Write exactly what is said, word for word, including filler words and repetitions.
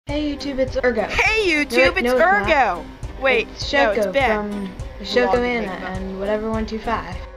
Hey YouTube, it's Urgo. Hey YouTube, no, it's no, it's Urgo! not. Wait, it's no, Shoko it's Ben. from Shoko Vlog Anna Enigma. and whatever one two five.